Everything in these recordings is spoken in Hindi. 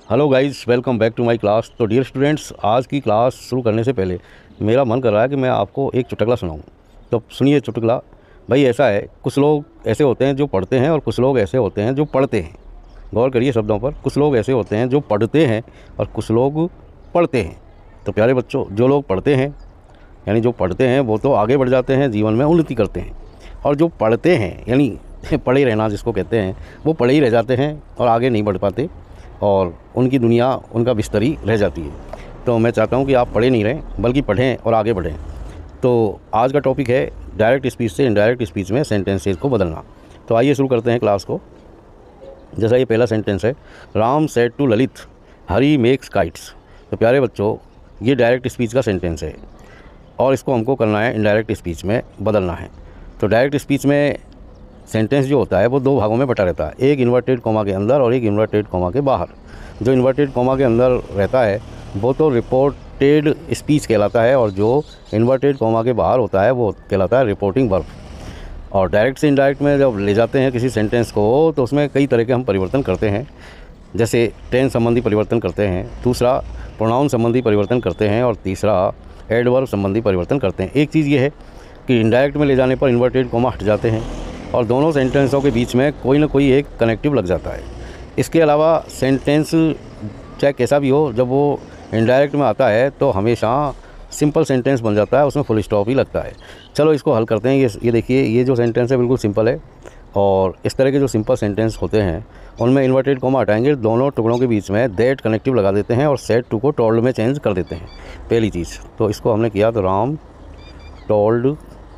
Hello guys, welcome back to my class. तो डियर स्टूडेंट्स, आज की क्लास शुरू करने से पहले मेरा मन कर रहा है कि मैं आपको एक चुटकुला सुनाऊं। तो सुनिए चुटकुला। भाई ऐसा है, कुछ लोग ऐसे होते हैं जो पढ़ते हैं और कुछ लोग ऐसे होते हैं जो पढ़ते हैं। गौर करिए शब्दों पर। कुछ लोग ऐसे होते हैं जो पढ़ते हैं और कुछ लोग पढ़ते हैं। तो प्यारे बच्चों, जो लोग पढ़ते हैं यानी जो पढ़ते हैं वो तो आगे बढ़ जाते हैं, जीवन में उन्नति करते हैं। और जो पढ़ते हैं यानी पढ़े रहना जिसको कहते हैं, वो पढ़े ही रह जाते हैं और आगे नहीं बढ़ पाते और उनकी दुनिया उनका बिस्तरी रह जाती है। तो मैं चाहता हूँ कि आप पढ़े नहीं रहें बल्कि पढ़ें और आगे बढ़ें। तो आज का टॉपिक है डायरेक्ट स्पीच से इनडायरेक्ट स्पीच में सेंटेंसेस को बदलना। तो आइए शुरू करते हैं क्लास को। जैसा ये पहला सेंटेंस है, Ram said to Lalit Hari makes kites. तो प्यारे बच्चों, ये डायरेक्ट स्पीच का सेंटेंस है और इसको हमको करना है इनडायरेक्ट स्पीच में बदलना है। तो डायरेक्ट स्पीच में सेंटेंस जो होता है वो दो भागों में बटा रहता है, एक इन्वर्टेड कॉमा के अंदर और एक इन्वर्टेड कॉमा के बाहर। जो इन्वर्टेड कॉमा के अंदर रहता है वो तो रिपोर्टेड स्पीच कहलाता है और जो इन्वर्टेड कॉमा के बाहर होता है वो कहलाता है रिपोर्टिंग वर्ब। और डायरेक्ट से इनडायरेक्ट में जब ले जाते हैं किसी सेंटेंस को तो उसमें कई तरह के हम परिवर्तन करते हैं। जैसे टेंस संबंधी परिवर्तन करते हैं, दूसरा प्रोनाउन संबंधी परिवर्तन करते हैं और तीसरा एडवर्ब संबंधी परिवर्तन करते हैं। एक चीज़ ये है कि इनडायरेक्ट में ले जाने पर इन्वर्टेड कॉमा हट जाते हैं और दोनों सेंटेंसों के बीच में कोई ना कोई एक कनेक्टिव लग जाता है। इसके अलावा सेंटेंस चाहे कैसा भी हो, जब वो इनडायरेक्ट में आता है तो हमेशा सिंपल सेंटेंस बन जाता है, उसमें फुल स्टॉप ही लगता है। चलो इसको हल करते हैं। ये देखिए, ये जो सेंटेंस है बिल्कुल सिंपल है और इस तरह के जो सिंपल सेंटेंस होते हैं उनमें इन्वर्टेड कॉमा हटाएंगे, दोनों टुकड़ों के बीच में दैट कनेक्टिव लगा देते हैं और सेड टू को टोल्ड में चेंज कर देते हैं। पहली चीज़ तो इसको हमने किया, तो राम टोल्ड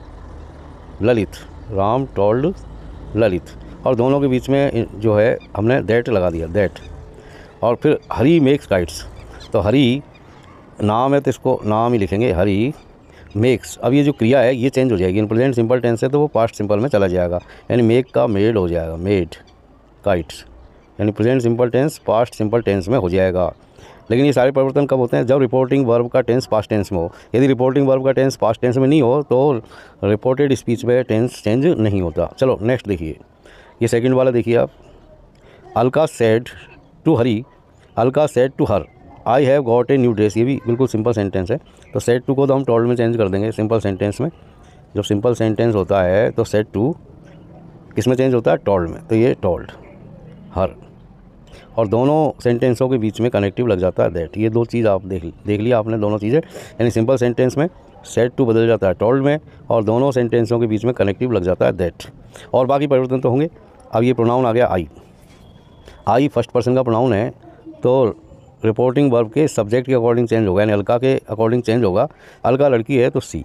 ललित, राम टोल्ड ललित, और दोनों के बीच में जो है हमने दैट लगा दिया, दैट। और फिर हरी मेक्स काइट्स, तो हरी नाम है तो इसको नाम ही लिखेंगे, हरी मेक्स। अब ये जो क्रिया है ये चेंज हो जाएगी, इन प्रेजेंट सिंपल टेंस है तो वो पास्ट सिंपल में चला जाएगा, यानी मेक का मेड हो जाएगा, मेड काइट्स, यानी present simple tense past simple tense में हो जाएगा। लेकिन ये सारे परिवर्तन कब होते हैं? जब रिपोर्टिंग वर्ब का टेंस पास्ट टेंस में हो। यदि रिपोर्टिंग वर्ब का टेंस पास्ट टेंस में नहीं हो तो रिपोर्टेड स्पीच में टेंस चेंज नहीं होता। चलो नेक्स्ट देखिए, ये सेकंड वाला देखिए आप। Alka said to Hari, Alka said to her I have got a new dress. ये भी बिल्कुल सिंपल सेंटेंस है। तो सेड टू को तो हम टोल्ड में चेंज कर देंगे सिंपल सेंटेंस में। जब सिंपल सेंटेंस होता है तो सेड टू किस में चेंज होता है? टोल्ड में। तो ये टोल्ड हर, और दोनों सेंटेंसों के बीच में कनेक्टिव लग जाता है दैट। ये दो चीज़ आप देख लिया आपने, दोनों चीज़ें, यानी सिंपल सेंटेंस में सेड टू बदल जाता है टोल्ड में और दोनों सेंटेंसों के बीच में कनेक्टिव लग जाता है दैट। और बाकी परिवर्तन तो होंगे। अब ये प्रोनाउन आ गया आई। आई फर्स्ट पर्सन का प्रोनाउन है तो रिपोर्टिंग वर्ब के सब्जेक्ट के अकॉर्डिंग चेंज होगा, यानी अलका के अकॉर्डिंग चेंज होगा। अलका लड़की है तो सी,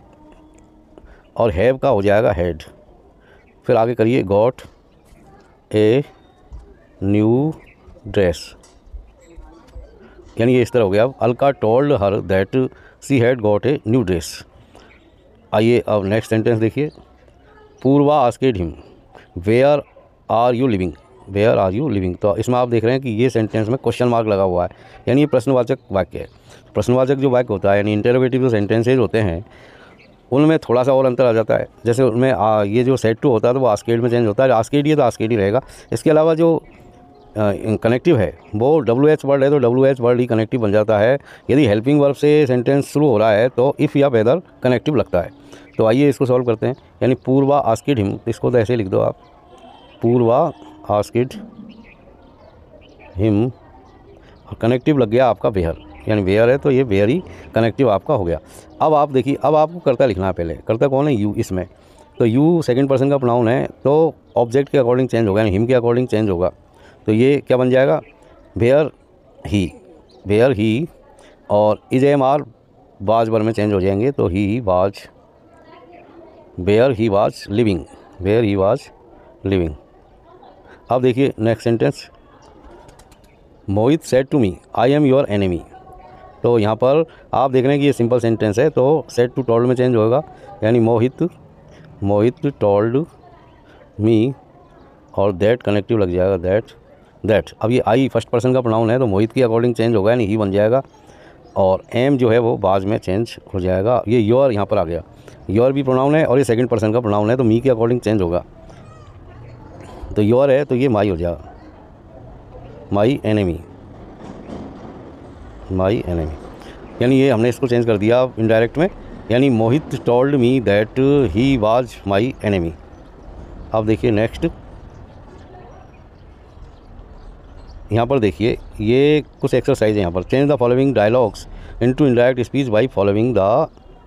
और हैव का हो जाएगा हैड। फिर आगे करिए, गॉट ए न्यू ड्रेस, यानी ये इस तरह हो गया। अब Alka told her that she had got a new dress. आइए अब नेक्स्ट सेंटेंस देखिए। Purva asked him where are you living, where are you living. तो इसमें आप देख रहे हैं कि ये सेंटेंस में क्वेश्चन मार्क लगा हुआ है, यानी ये प्रश्नवाचक वाक्य है। प्रश्नवाचक जो वाक्य होता है यानी इंटरोगेटिव जो सेंटेंसेज होते हैं उनमें थोड़ा सा और अंतर आ जाता है। जैसे उनमें ये जो सेड टू होता है तो वो आस्केड में चेंज होता है, आस्केड ये तो आस्केड ही रहेगा। इसके अलावा जो कनेक्टिव है वो WH वर्ड है तो WH वर्ड ही कनेक्टिव बन जाता है। यदि हेल्पिंग वर्ब से सेंटेंस शुरू हो रहा है तो इफ़ या वेदर कनेक्टिव लगता है। तो आइए इसको सॉल्व करते हैं। यानी पूर्वा आस्क्ड हिम, इसको तो ऐसे लिख दो आप, पूर्वा आस्क्ड हिम, और कनेक्टिव लग गया आपका वेयर, यानी वेयर है तो ये वेयर ही कनेक्टिव आपका हो गया। अब आप देखिए, अब आपको कर्ता लिखना है। पहले कर्ता कौन है? यू। इसमें तो यू सेकंड पर्सन का प्रोनाउन है तो ऑब्जेक्ट के अकॉर्डिंग चेंज होगा, यानी हिम के अकॉर्डिंग चेंज होगा। तो ये क्या बन जाएगा? वेयर ही, वेयर ही, और is am are was were में चेंज हो जाएंगे तो he was, where he was living, where he was living. अब देखिए next sentence, Mohit said to me I am your enemy. तो यहाँ पर आप देख रहे हैं कि ये सिंपल सेंटेंस है तो सेड टू टोल्ड में चेंज होगा, यानी मोहित टोल्ड मी, और दैट कनेक्टिव लग जाएगा, दैट। अब ये आई फर्स्ट पर्सन का प्रोनाउन है तो मोहित के अकॉर्डिंग चेंज होगा, यानी ही बन जाएगा, और एम जो है वो बाद में चेंज हो जाएगा। ये योर यहाँ पर आ गया, योर भी प्रोनाउन है और ये सेकंड पर्सन का प्रोनाउन है तो मी के अकॉर्डिंग चेंज होगा। तो योर है तो ये माई हो जाएगा, माई एनिमी। माई एनिमी, यानी ये हमने इसको चेंज कर दिया इनडायरेक्ट में, यानी Mohit told me that he was my enemy. अब देखिए नेक्स्ट, यहाँ पर देखिए ये कुछ एक्सरसाइज है यहाँ पर। Change the following dialogues into indirect speech by following the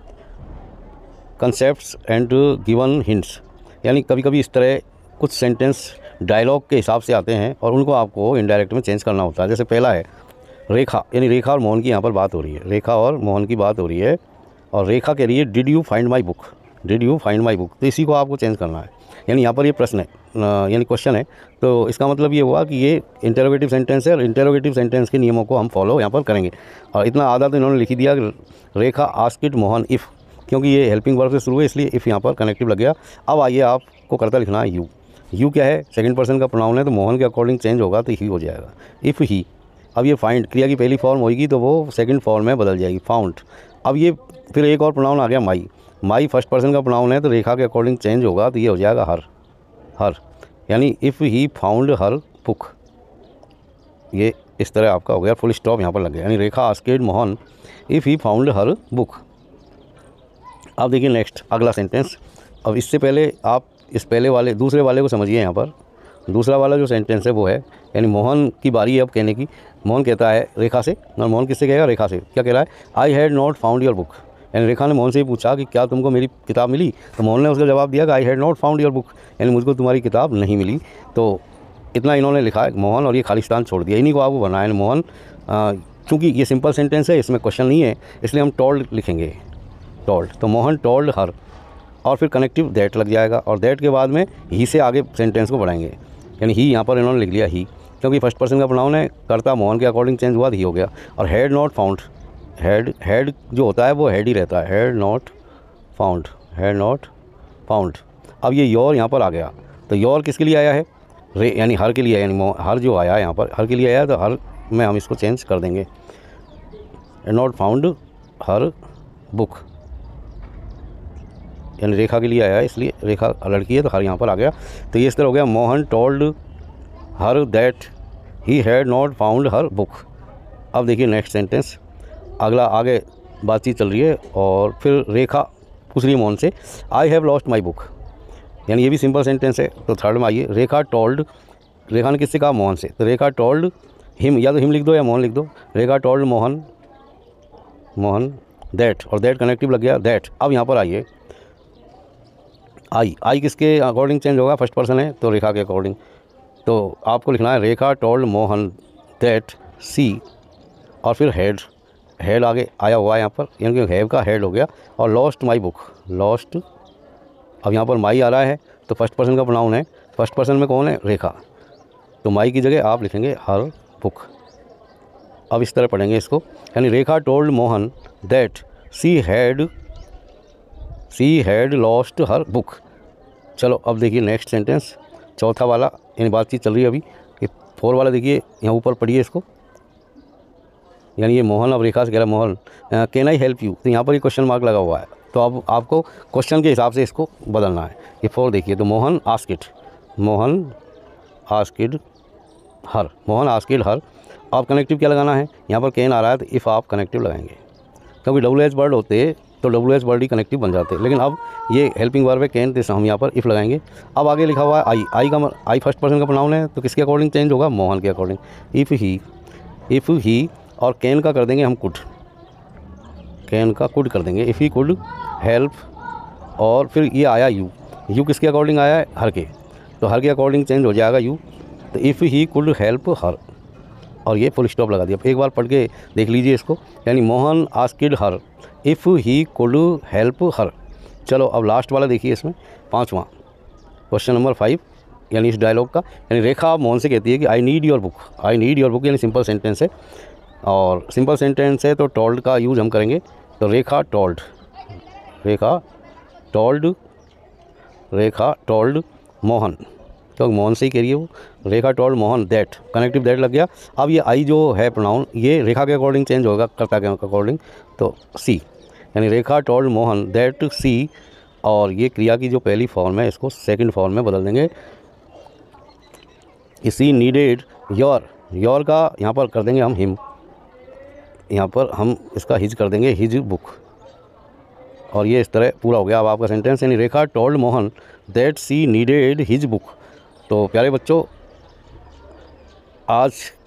concepts and given hints, यानी कभी कभी इस तरह कुछ सेंटेंस डायलॉग के हिसाब से आते हैं और उनको आपको इनडायरेक्ट में चेंज करना होता है। जैसे पहला है रेखा, यानी रेखा और मोहन की यहाँ पर बात हो रही है, रेखा और मोहन की बात हो रही है, और रेखा कह रही है did you find my book, did you find my book, तो इसी को आपको चेंज करना है। यानी यहाँ पर ये प्रश्न है, यानी क्वेश्चन है, तो इसका मतलब ये हुआ कि ये इंटरोगेटिव सेंटेंस है और इंटरोगेटिव सेंटेंस के नियमों को हम फॉलो यहाँ पर करेंगे। और इतना आधा तो इन्होंने लिख ही दिया, रेखा आस्क्ड मोहन इफ़, क्योंकि ये हेल्पिंग वर्ब से शुरू है इसलिए इफ़ यहाँ पर कनेक्टिव लग गया। अब आइए आपको करता लिखना है यू। यू क्या है, सेकंड पर्सन का प्रोनाउन है, तो मोहन के अकॉर्डिंग चेंज होगा तो ही हो जाएगा, इफ़ ही। अब ये फाइंड क्रिया की पहली फॉर्म होगी तो वो सेकंड फॉर्म में बदल जाएगी, फाउंड। अब ये फिर एक और प्रोनाउन आ गया माई, माई फर्स्ट पर्सन का प्रोनाउन है तो रेखा के अकॉर्डिंग चेंज होगा तो ये हो जाएगा हर, हर, यानी if he found her book. ये इस तरह आपका हो गया, फुल स्टॉप यहाँ पर लग गया, यानी Rekha asked Mohan if he found her book. अब देखिए नेक्स्ट अगला सेंटेंस। अब इससे पहले आप इस पहले वाले दूसरे वाले को समझिए। यहाँ पर दूसरा वाला जो सेंटेंस है वो है, यानी मोहन की बारी है अब कहने की। मोहन कहता है रेखा से, और मोहन किससे कहेगा, रेखा से। क्या कह रहा है, I had not found your book, यानी रेखा ने मोहन से ही पूछा कि क्या तुमको मेरी किताब मिली, तो मोहन ने उसका जवाब दिया कि I had not found your book, यानी मुझको तुम्हारी किताब नहीं मिली। तो इतना इन्होंने लिखा है मोहन, और ये खालिस्तान छोड़ दिया, इन्हीं को आपको बनाया है मोहन। चूँकि ये सिंपल सेंटेंस है, इसमें क्वेश्चन नहीं है, इसलिए हम टोल्ड लिखेंगे, टोल्ड। तो मोहन टोल्ड हर, और फिर कनेक्टिव दैट लग जाएगा, और दैट के बाद में ही से आगे सेंटेंस को बढ़ाएंगे, यानी ही यहाँ पर इन्होंने लिख लिया ही, क्योंकि फर्स्ट पर्सन का प्रोनाउन है, कर्ता मोहन के अकॉर्डिंग चेंज हुआ तो ही हो गया। और हैड नॉट फाउंड, हैड जो होता है वो हैड ही रहता है, had not found, had not found. अब ये योर यहाँ पर आ गया, तो योर किसके लिए आया है, रे, यानी हर के लिए, यानी हर जो आया है यहाँ पर हर के लिए आया, तो हर में हम इसको चेंज कर देंगे, नॉट फाउंड हर बुक, यानी रेखा के लिए आया है, इसलिए रेखा लड़की है तो हर यहाँ पर आ गया। तो ये इस तरह हो गया, Mohan told her that he had not found her book. अब देखिए नेक्स्ट सेंटेंस, अगला आगे बातचीत चल रही है और फिर रेखा पूछ रही है मोहन से I have lost my book, यानी ये भी सिंपल सेंटेंस है। तो थर्ड में आइए, रेखा टोल्ड, रेखा ने किससे कहा, मोहन से, तो रेखा टोल्ड हिम, या तो हिम लिख दो या मोहन लिख दो, रेखा टोल्ड मोहन, मोहन दैट, और दैट कनेक्टिव लग गया दैट। अब यहाँ पर आइए, आई किसके अकॉर्डिंग चेंज होगा, फर्स्ट पर्सन है तो रेखा के अकॉर्डिंग। तो आपको लिखना है Rekha told Mohan that she, और फिर हेड आगे आया हुआ है यहाँ पर, यानी कि हैव का हेड हो गया, और लॉस्ट माई बुक, लॉस्ट। अब यहाँ पर माई आ रहा है तो फर्स्ट पर्सन का प्रोनाउन है, फर्स्ट पर्सन में कौन है, रेखा, तो माई की जगह आप लिखेंगे हर बुक। अब इस तरह पढ़ेंगे इसको, यानी Rekha told Mohan that she had lost her book. चलो अब देखिए नेक्स्ट सेंटेंस, चौथा वाला, यानी बातचीत चल रही है अभी। ये फोर वाला देखिए यहाँ ऊपर पढ़िए इसको, यानी ये मोहन अब रेखा से कह रहा है, Mohan can I help you, तो यहाँ पर ये क्वेश्चन मार्क लगा हुआ है, तो अब आपको क्वेश्चन के हिसाब से इसको बदलना है। ये फोर देखिए, तो Mohan asked, Mohan asked her, Mohan asked her. आप कनेक्टिव क्या लगाना है, यहाँ पर कैन आ रहा है तो इफ़ आप कनेक्टिव लगाएंगे, क्योंकि WH वर्ड होते तो WH वर्ड ही कनेक्टिव बन जाते, लेकिन अब ये हेल्पिंग वर्ब है कैन, तो हम यहाँ पर इफ़ लगाएंगे। अब आगे लिखा हुआ है आई फर्स्ट पर्सन का प्रोनाउन है, तो किसके अकॉर्डिंग चेंज होगा, मोहन के अकॉर्डिंग, इफ़ ही, और कैन का कर देंगे हम कुड, कैन का कुड कर देंगे, इफ़ ही कुड हेल्प। और फिर ये आया यू किसके अकॉर्डिंग आया है, हर के, तो हर के अकॉर्डिंग चेंज हो जाएगा यू, तो if he could help her, और ये फुल स्टॉप लगा दिया। एक बार पढ़ के देख लीजिए इसको, यानी Mohan asked her if he could help her. चलो अब लास्ट वाला देखिए, इसमें पांचवा क्वेश्चन नंबर 5, यानी इस डायलॉग का, यानी रेखा मोहन से कहती है कि I need your book, I need your book, यानी सिंपल सेंटेंस है, और सिंपल सेंटेंस है तो टोल्ड का यूज़ हम करेंगे। तो रेखा टोल्ड मोहन, तो मोहन से ही कह रही है वो, Rekha told Mohan that, connective that लग गया। अब ये आई जो है प्रोनाउन, ये रेखा के अकॉर्डिंग चेंज होगा, कर्ता के अकॉर्डिंग, तो सी, यानी Rekha told Mohan that she, और ये क्रिया की जो पहली फॉर्म है इसको सेकंड फॉर्म में बदल देंगे, सी नीडेड योर का यहाँ पर कर देंगे हम हिम, यहाँ पर हम इसका हिज कर देंगे, हिज बुक, और ये इस तरह पूरा हो गया। अब आपका सेंटेंस, यानी Rekha told Mohan that she needed his book. तो प्यारे बच्चों, आज